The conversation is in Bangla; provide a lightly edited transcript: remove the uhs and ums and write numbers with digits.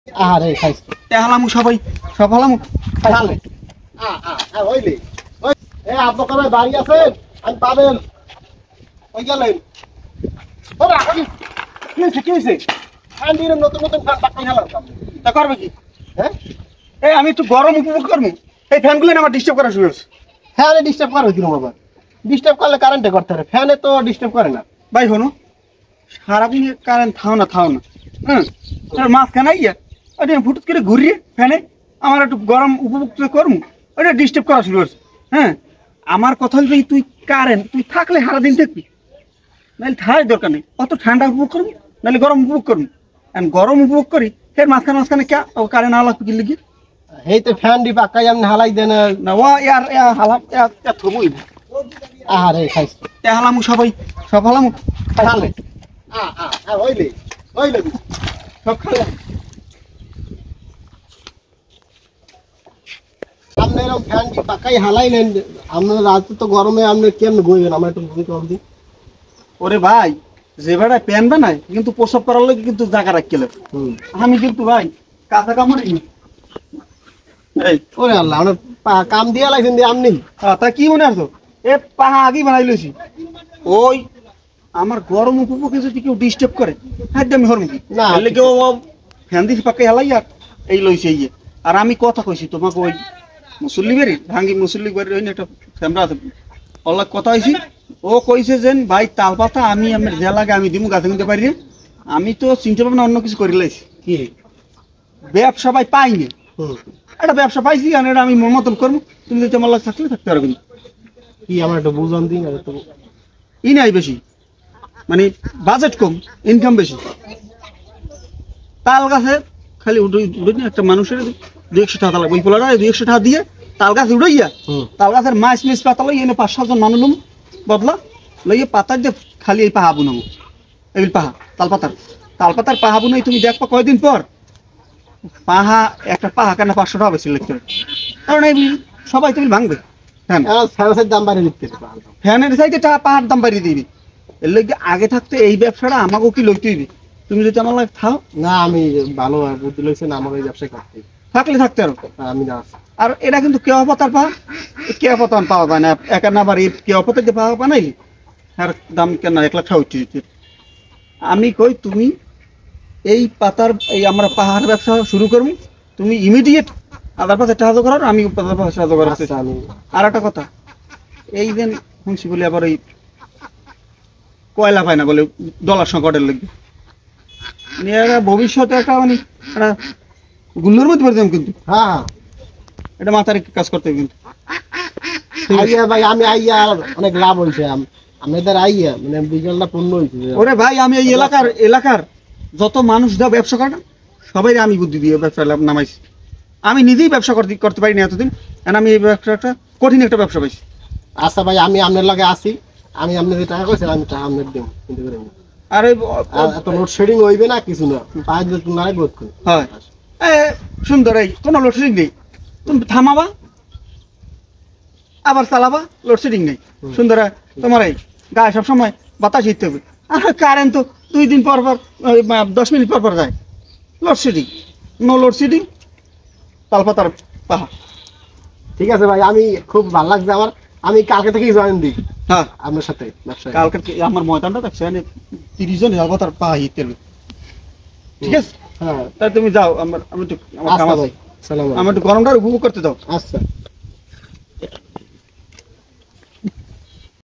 আরে খাইছি হালামু সবাই সব হালামু খাইলে হইলে এ আপনার বাড়ি আছেন আমি পাবেন ওই গেলেন ওরা কি হয়েছে ঠান্ডির নতুন নতুন পাকাই গেলাম তা করবে কি? হ্যাঁ এই আমি একটু গরম উপভোগ করবো, এই ফ্যানগুলো আমার ডিস্টার্ব করা শুরু হচ্ছে। ফ্যানে ডিস্টার্ব করবে কিরকম আবার? ডিস্টার্ব করলে কারেন্টে করতে হবে, ফ্যানে তো ডিস্টার্ব করে না। ভাই শোনো, সারাদিন কারেন্ট থাও না হ্যাঁ, মাঝখানে ইয়া ওটা ফুটুত করে ঘুরিয়ে ফ্যানে আমার একটু গরম উপভোগ করবো, ওটা ডিস্টার্ব করা শুরু হচ্ছে। হ্যাঁ, আমার কথা হল তুই কারেন্ট তুই থাকলে সারাদিন থাকবি, নাহলে থাকার দরকার নেই। অত ঠান্ডা উপভোগ করবি নাহলে গরম উপভোগ করবি। গরম উপভোগ করি ফের মাঝখানে কে কারেন্ট না লাগবে কি লিখি? এই তো ফ্যান দি পাকাই আপনি হালাই দেন না ও ইয়ার হালাম থবই আরে খাইছি হালামু সবাই সব হালামু খাইলে হইলে হইলে সব খালাম। আপনি এরকম ফ্যান দি পাকাই হালাই নেন, আপনার রাতে তো গরমে আপনি কেমন বইবেন আমার একটু বুঝতে কম দিন। ওরে ভাই, যে বেড়া প্যান বানায় কিন্তু প্রসব করার লোক কিন্তু জায়গা রাখলে আমি কিন্তু ভাই কাঁথা কামড়ি এই ওরে আল্লাহ আপনার কাম দিয়া লাগছেন দিয়ে আপনি তা কি মনে আছো এ পাহা আগেই বানাই লইছি। ওই আমার গরম উপভোগে যদি কেউ ডিস্টার্ব করে একদম হরমুখী না। না কেউ ফ্যান দিছি পাকে হেলাই আর এই লইছে ইয়ে। আর আমি কথা কইছি তোমাকে ওই মুসল্লি বাড়ি ভাঙ্গি মুসল্লি বাড়ির ওই একটা ক্যামেরা আছে অল্লাহ কথা হয়েছি। ও কইছে যে ভাই তাল পাতা আমি আমার যে লাগে আমি দিমু গাছে কিনতে পারি। আমি তো চিন্তা ভাবনা অন্য কিছু করে লাইছি, কি ব্যবসা ভাই পাইনি, একটা ব্যবসা পাইছি আর এটা আমি মন মতন করবো। তুমি যদি আমার লাগে থাকলে থাকতে পারবে না। কি আমার একটু বুঝান দিন তো। ই নাই বেশি, মানে বাজেট কম, ইনকাম বেশি। তাল গাছে খালি উঠে একটা মানুষের 200 টাকা লাগবে, ওই পোলাটা 200 টাকা দিয়ে তাল গাছ উড়াইয়া তাল গাছের মাছ পাতা লই এনে 5-7 জন মানুষ লুম বদলা লইয়ে পাতার দিয়ে খালি এই পাহা বুনাবো। এই পাহা তাল পাতার পাহা বুনাই তুমি দেখবা কয়দিন পর পাহা একটা পাহা কেন 500 টাকা বেশি লিখতে হবে, কারণ এই সবাই তুমি ভাঙবে। হ্যাঁ, ফ্যানের দাম বাড়িয়ে দিতে ফ্যানের চাইতে টাকা পাহাড় দাম বাড়িয়ে দিবি। এর লইগে আগে থাকতে এই ব্যবসাটা আমাকেও কি লইতে দিবি। তুমি যদি আমার লাগে থাও না, আমি ভালো বুদ্ধি লইছেন আমার এই ব্যবসায় করতে থাকলে থাকতে আরো। আমি না আর এটা কিন্তু কেওয়াপাতার পাহা, কেওয়াপাতার পাওয়া যায় না একা না। আবার এই কেওয়াপাতার যে পাহা বানাইলি আর দাম কেন 1 লাখ টাকা হচ্ছে। আমি কই তুমি এই পাতার এই আমরা পাহাড় ব্যবসা শুরু করবো, তুমি ইমিডিয়েট আদার পাশে সাহায্য করার, আমি পাতার পাশে সাহায্য করার। আমি আর একটা কথা, এই যে শুনছি বলে আবার ওই কয়লা পায় না বলে ডলার সংকটের লাগবে, ভবিষ্যতে একটা মানে একটা গুল্লোর মধ্যে পড়ে যাবো। কিন্তু হ্যাঁ এটা মাথার কাজ করতে হবে কিন্তু। আইয়া ভাই, আমি আইয়া অনেক লাভ হয়েছে আমাদের আইয়া, মানে বিকেলটা পূর্ণ হয়েছে। ওরে ভাই, আমি এই এলাকার যত মানুষ যা ব্যবসা করে না সবাই আমি বুদ্ধি দিয়ে ব্যবসা নামাইছি। আমি নিজেই ব্যবসা করতে পারি না এতদিন, কারণ আমি এই ব্যবসাটা কঠিন একটা ব্যবসা পাইছি। আচ্ছা ভাই, আমি আপনার লগে আসি, আমি আপনার যে টাকা কইছেন আমি টাকা আপনার দেব, কিন্তু করে আর এত লোডশেডিং হইবে না কিছু না, 5 দিন তুমি নাই বোধ করি। হয় সুন্দর, এই কোনো লোডশেডিং নেই। তুমি থামাবা আবার চালাবা, লোডশেডিং নেই। সুন্দর তোমার এই গায়ে সবসময় বাতাস হিটতে হবে। আর কারেন্ট তো 2 দিন পর 10 মিনিট পর যায়। লোডশেডিং নো লোডশেডিং, তালপাতার পাহা। ঠিক আছে ভাই, আমি খুব ভালো লাগছে আমার, আমি কালকে থেকেই জয়েন দিই হ্যাঁ আপনার সাথে ব্যবসায়। কালকে আমার ময়দানটা দেখছো 30 জন যাবো তার পাহা হিটতে হবে। ঠিক আছে, হ্যাঁ তাই তুমি যাও, আমি একটু আচ্ছা ভাই, সালাম। আমার একটু গরমটা উপভোগ করতে দাও। আচ্ছা।